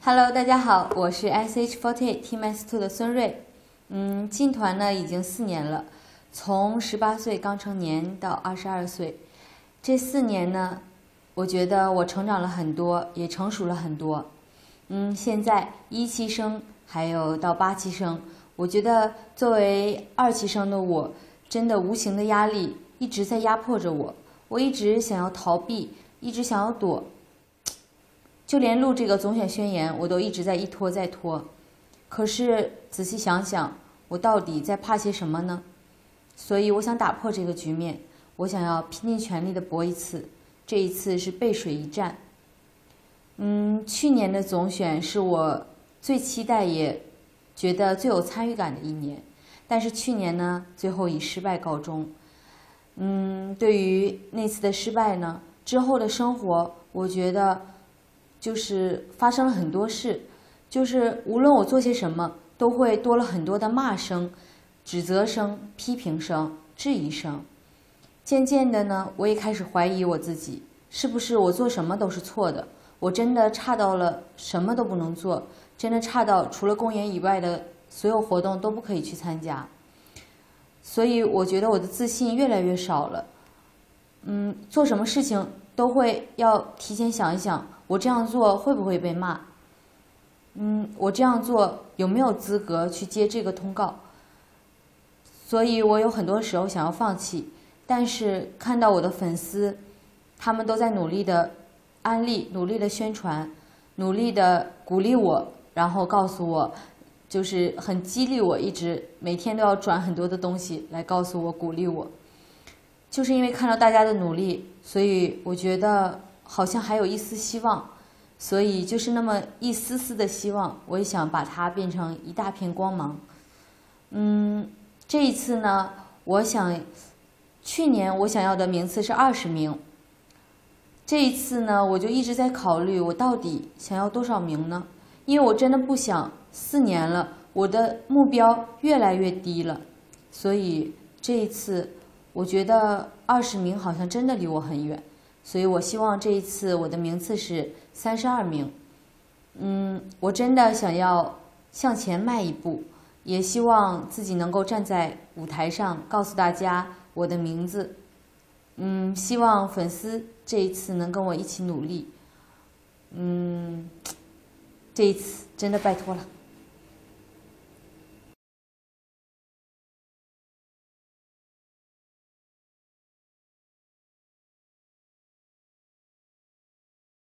Hello，大家好，我是 SH48 TMS2 的孙瑞。进团呢已经4年了，从18岁刚成年到22岁，这4年呢，我觉得我成长了很多，也成熟了很多。现在1期生还有到8期生，我觉得作为2期生的我，真的无形的压力一直在压迫着我，我一直想要逃避，一直想要躲。就连录这个总选宣言，我都一直在一拖再拖。可是仔细想想，我到底在怕些什么呢？所以我想打破这个局面，我想要拼尽全力的搏一次，这一次是背水一战。去年的总选是我最期待也觉得最有参与感的一年，但是去年呢，最后以失败告终。对于那次的失败呢，之后的生活，我觉得就是发生了很多事，就是无论我做些什么，都会多了很多的骂声、指责声、批评声、质疑声。渐渐的呢，我也开始怀疑我自己，是不是我做什么都是错的？我真的差到了什么都不能做，真的差到除了公演以外的所有活动都不可以去参加。所以我觉得我的自信越来越少了。做什么事情都会要提前想一想，我这样做会不会被骂？我这样做有没有资格去接这个通告？所以我有很多时候想要放弃，但是看到我的粉丝，他们都在努力的安利，努力的宣传，努力的鼓励我，然后告诉我，就是很激励我，一直每天都要转很多的东西来告诉我，鼓励我。就是因为看到大家的努力，所以我觉得好像还有一丝希望，所以就是那么一丝丝的希望，我也想把它变成一大片光芒。这一次呢，去年我想要的名次是20名，这一次呢，我就一直在考虑我到底想要多少名呢？因为我真的不想4年了，我的目标越来越低了，所以这一次我觉得20名好像真的离我很远，所以我希望这一次我的名次是32名。我真的想要向前迈一步，也希望自己能够站在舞台上告诉大家我的名字。希望粉丝这一次能跟我一起努力。这一次真的拜托了。